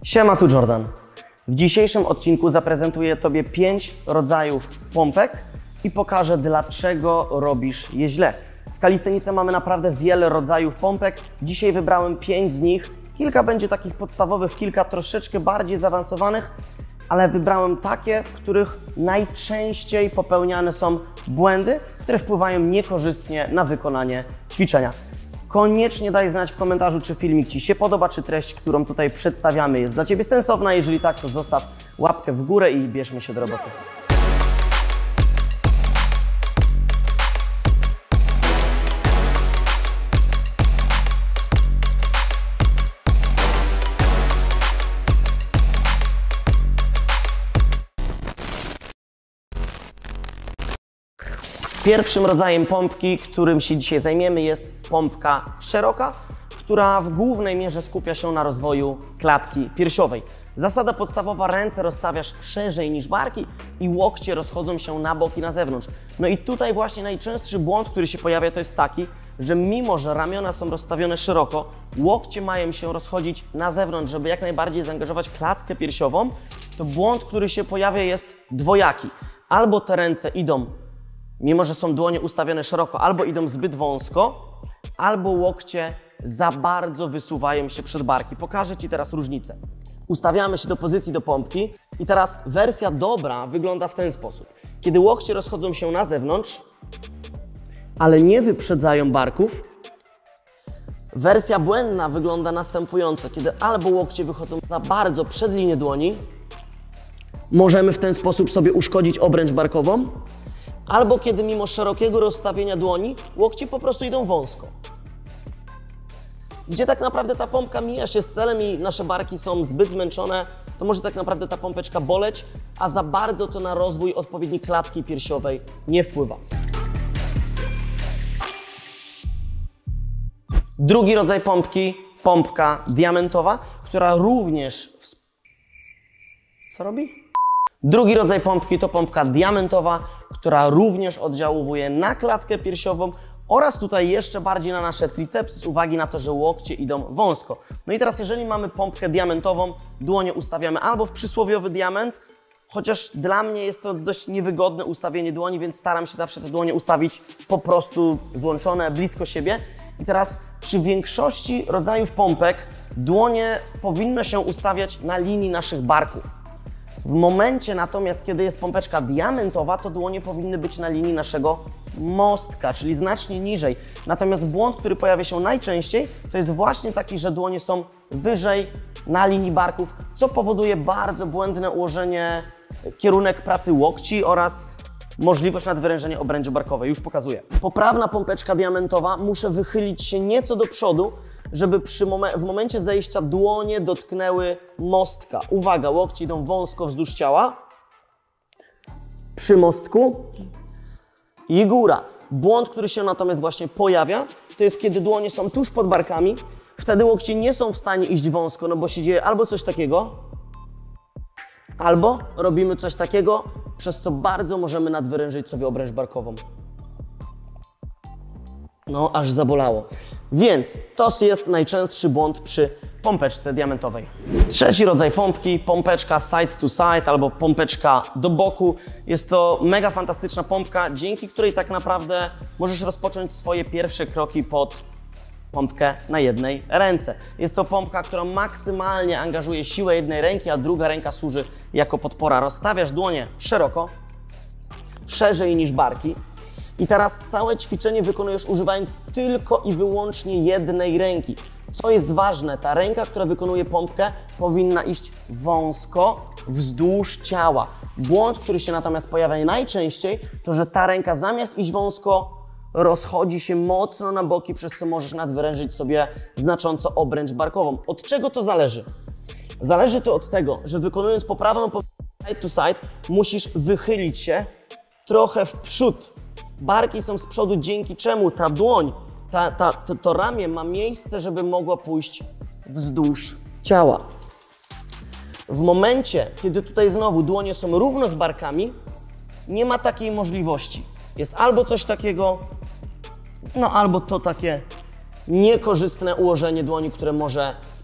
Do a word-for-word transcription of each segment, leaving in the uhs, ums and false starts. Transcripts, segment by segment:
Siema, tu Jordan. W dzisiejszym odcinku zaprezentuję Tobie pięć rodzajów pompek i pokażę, dlaczego robisz je źle. W kalistenice mamy naprawdę wiele rodzajów pompek. Dzisiaj wybrałem pięć z nich. Kilka będzie takich podstawowych, kilka troszeczkę bardziej zaawansowanych, ale wybrałem takie, w których najczęściej popełniane są błędy, które wpływają niekorzystnie na wykonanie ćwiczenia. Koniecznie daj znać w komentarzu, czy filmik Ci się podoba, czy treść, którą tutaj przedstawiamy, jest dla Ciebie sensowna. Jeżeli tak, to zostaw łapkę w górę i bierzmy się do roboty. Pierwszym rodzajem pompki, którym się dzisiaj zajmiemy, jest pompka szeroka, która w głównej mierze skupia się na rozwoju klatki piersiowej. Zasada podstawowa: ręce rozstawiasz szerzej niż barki i łokcie rozchodzą się na bok i na zewnątrz. No i tutaj właśnie najczęstszy błąd, który się pojawia, to jest taki, że mimo że ramiona są rozstawione szeroko, łokcie mają się rozchodzić na zewnątrz, żeby jak najbardziej zaangażować klatkę piersiową. To błąd, który się pojawia, jest dwojaki. Albo te ręce idą, mimo że są dłonie ustawione szeroko, albo idą zbyt wąsko, albo łokcie za bardzo wysuwają się przed barki. Pokażę Ci teraz różnicę. Ustawiamy się do pozycji do pompki i teraz wersja dobra wygląda w ten sposób. Kiedy łokcie rozchodzą się na zewnątrz, ale nie wyprzedzają barków. Wersja błędna wygląda następująco. Kiedy albo łokcie wychodzą za bardzo przed linię dłoni, możemy w ten sposób sobie uszkodzić obręcz barkową, albo kiedy mimo szerokiego rozstawienia dłoni łokcie po prostu idą wąsko. Gdzie tak naprawdę ta pompka mija się z celem i nasze barki są zbyt zmęczone, to może tak naprawdę ta pompeczka boleć, a za bardzo to na rozwój odpowiedniej klatki piersiowej nie wpływa. Drugi rodzaj pompki, pompka diamentowa, która również... Co robi? Drugi rodzaj pompki to pompka diamentowa, która również oddziałuje na klatkę piersiową oraz tutaj jeszcze bardziej na nasze tricepsy z uwagi na to, że łokcie idą wąsko. No i teraz, jeżeli mamy pompkę diamentową, dłonie ustawiamy albo w przysłowiowy diament, chociaż dla mnie jest to dość niewygodne ustawienie dłoni, więc staram się zawsze te dłonie ustawić po prostu złączone blisko siebie. I teraz przy większości rodzajów pompek dłonie powinno się ustawiać na linii naszych barków. W momencie natomiast, kiedy jest pompeczka diamentowa, to dłonie powinny być na linii naszego mostka, czyli znacznie niżej. Natomiast błąd, który pojawia się najczęściej, to jest właśnie taki, że dłonie są wyżej na linii barków, co powoduje bardzo błędne ułożenie, kierunek pracy łokci oraz możliwość nadwyrężenia obręczy barkowej. Już pokazuję. Poprawna pompeczka diamentowa, muszę wychylić się nieco do przodu, żeby przy momen w momencie zejścia dłonie dotknęły mostka. Uwaga, łokcie idą wąsko wzdłuż ciała. Przy mostku i góra. Błąd, który się natomiast właśnie pojawia, to jest kiedy dłonie są tuż pod barkami. Wtedy łokcie nie są w stanie iść wąsko, no bo się dzieje albo coś takiego, albo robimy coś takiego, przez co bardzo możemy nadwyrężyć sobie obręcz barkową. No, aż zabolało. Więc to jest najczęstszy błąd przy pompeczce diamentowej. Trzeci rodzaj pompki, pompeczka side to side albo pompeczka do boku. Jest to mega fantastyczna pompka, dzięki której tak naprawdę możesz rozpocząć swoje pierwsze kroki pod pompkę na jednej ręce. Jest to pompka, która maksymalnie angażuje siłę jednej ręki, a druga ręka służy jako podpora. Rozstawiasz dłonie szeroko, szerzej niż barki. I teraz całe ćwiczenie wykonujesz używając tylko i wyłącznie jednej ręki. Co jest ważne, ta ręka, która wykonuje pompkę, powinna iść wąsko wzdłuż ciała. Błąd, który się natomiast pojawia najczęściej, to że ta ręka zamiast iść wąsko, rozchodzi się mocno na boki, przez co możesz nadwyrężyć sobie znacząco obręcz barkową. Od czego to zależy? Zależy to od tego, że wykonując poprawną pompkę side to side, musisz wychylić się trochę w przód. Barki są z przodu, dzięki czemu ta dłoń, ta, ta, to, to ramię ma miejsce, żeby mogła pójść wzdłuż ciała. W momencie, kiedy tutaj znowu dłonie są równo z barkami, nie ma takiej możliwości. Jest albo coś takiego, no albo to takie niekorzystne ułożenie dłoni, które może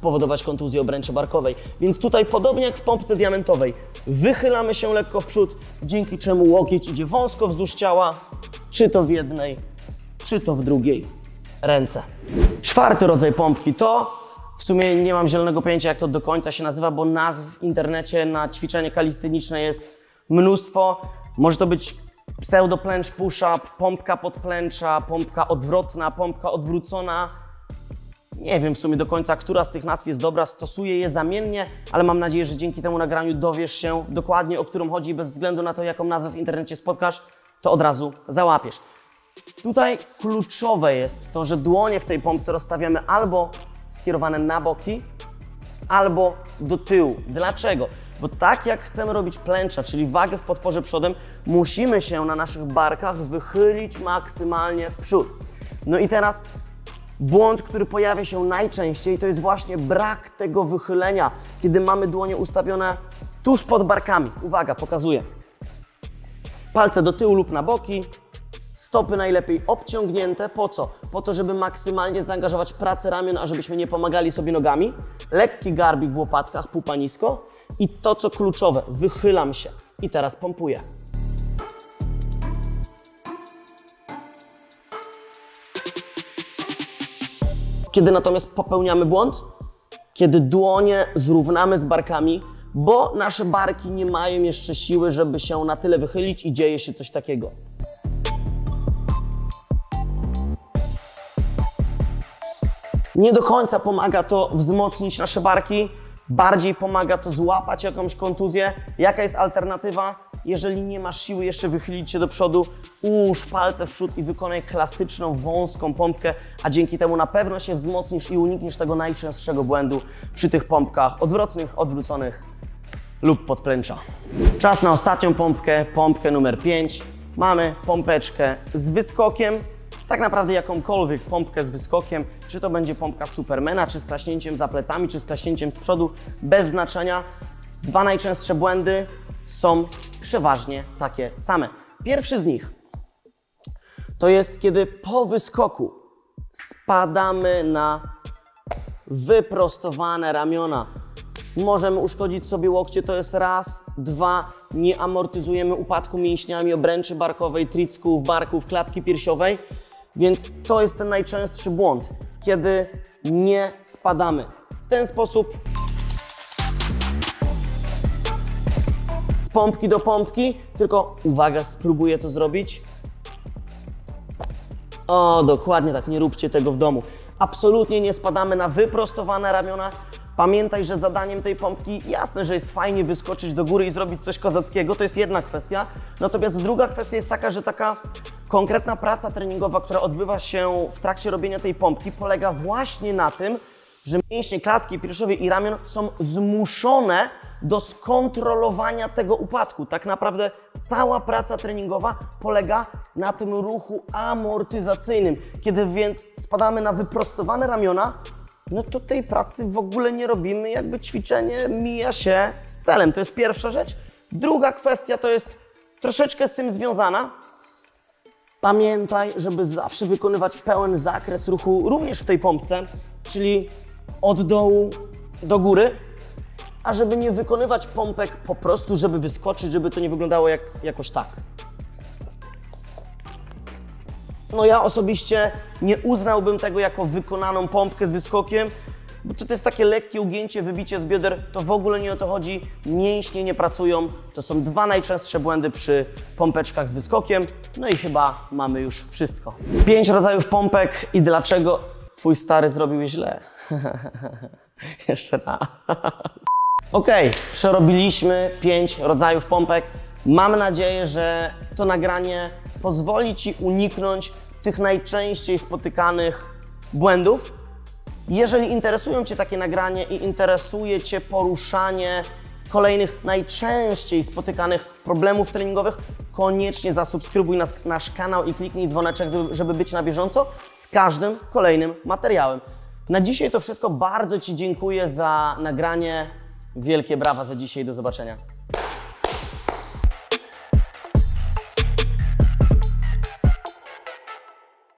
spowodować kontuzję obręczy barkowej. Więc tutaj podobnie jak w pompce diamentowej, wychylamy się lekko w przód, dzięki czemu łokieć idzie wąsko wzdłuż ciała, czy to w jednej, czy to w drugiej ręce. Czwarty rodzaj pompki to, w sumie nie mam zielonego pojęcia jak to do końca się nazywa, bo nazw w internecie na ćwiczenie kalisteniczne jest mnóstwo. Może to być pseudo planche push-up, pompka podplęcza, pompka odwrotna, pompka odwrócona. Nie wiem w sumie do końca, która z tych nazw jest dobra, stosuję je zamiennie, ale mam nadzieję, że dzięki temu nagraniu dowiesz się dokładnie, o którą chodzi, bez względu na to, jaką nazwę w internecie spotkasz, to od razu załapiesz. Tutaj kluczowe jest to, że dłonie w tej pompce rozstawiamy albo skierowane na boki, albo do tyłu. Dlaczego? Bo tak jak chcemy robić plęcza, czyli wagę w podporze przodem, musimy się na naszych barkach wychylić maksymalnie w przód. No i teraz błąd, który pojawia się najczęściej, to jest właśnie brak tego wychylenia, kiedy mamy dłonie ustawione tuż pod barkami. Uwaga, pokazuję. Palce do tyłu lub na boki, stopy najlepiej obciągnięte. Po co? Po to, żeby maksymalnie zaangażować pracę ramion, a żebyśmy nie pomagali sobie nogami. Lekki garbik w łopatkach, pupa nisko. I to, co kluczowe, wychylam się. I teraz pompuję. Kiedy natomiast popełniamy błąd? Kiedy dłonie zrównamy z barkami, bo nasze barki nie mają jeszcze siły, żeby się na tyle wychylić i dzieje się coś takiego. Nie do końca pomaga to wzmocnić nasze barki, bardziej pomaga to złapać jakąś kontuzję. Jaka jest alternatywa? Jeżeli nie masz siły jeszcze wychylić się do przodu, ułóż palce w przód i wykonaj klasyczną, wąską pompkę, a dzięki temu na pewno się wzmocnisz i unikniesz tego najczęstszego błędu przy tych pompkach odwrotnych, odwróconych lub podplęcza. Czas na ostatnią pompkę, pompkę numer pięć. Mamy pompeczkę z wyskokiem. Tak naprawdę jakąkolwiek pompkę z wyskokiem, czy to będzie pompka Supermana, czy z klaśnięciem za plecami, czy z klaśnięciem z przodu, bez znaczenia. Dwa najczęstsze błędy są przeważnie takie same. Pierwszy z nich to jest, kiedy po wyskoku spadamy na wyprostowane ramiona. Możemy uszkodzić sobie łokcie, to jest raz. Dwa, nie amortyzujemy upadku mięśniami obręczy barkowej, tricków, barków, klatki piersiowej. Więc to jest ten najczęstszy błąd, kiedy nie spadamy. W ten sposób pompki do pompki, tylko uwaga, spróbuję to zrobić. O, dokładnie tak, nie róbcie tego w domu. Absolutnie nie spadamy na wyprostowane ramiona. Pamiętaj, że zadaniem tej pompki, jasne, że jest fajnie wyskoczyć do góry i zrobić coś kozackiego, to jest jedna kwestia. Natomiast druga kwestia jest taka, że taka konkretna praca treningowa, która odbywa się w trakcie robienia tej pompki, polega właśnie na tym, że mięśnie klatki piersiowej i ramion są zmuszone do skontrolowania tego upadku. Tak naprawdę cała praca treningowa polega na tym ruchu amortyzacyjnym. Kiedy więc spadamy na wyprostowane ramiona, no to tej pracy w ogóle nie robimy, jakby ćwiczenie mija się z celem. To jest pierwsza rzecz. Druga kwestia to jest troszeczkę z tym związana. Pamiętaj, żeby zawsze wykonywać pełen zakres ruchu również w tej pompce, czyli od dołu do góry, a żeby nie wykonywać pompek po prostu, żeby wyskoczyć, żeby to nie wyglądało jak, jakoś tak. No ja osobiście nie uznałbym tego jako wykonaną pompkę z wyskokiem, bo to jest takie lekkie ugięcie, wybicie z bioder, to w ogóle nie o to chodzi, mięśnie nie pracują, to są dwa najczęstsze błędy przy pompeczkach z wyskokiem, no i chyba mamy już wszystko. Pięć rodzajów pompek i dlaczego twój stary zrobił je źle. Jeszcze raz. Ok, przerobiliśmy pięć rodzajów pompek. Mam nadzieję, że to nagranie pozwoli Ci uniknąć tych najczęściej spotykanych błędów. Jeżeli interesują Cię takie nagrania i interesuje Cię poruszanie kolejnych najczęściej spotykanych problemów treningowych, koniecznie zasubskrybuj nas, nasz kanał i kliknij dzwoneczek, żeby być na bieżąco z każdym kolejnym materiałem. Na dzisiaj to wszystko. Bardzo Ci dziękuję za nagranie. Wielkie brawa za dzisiaj. Do zobaczenia.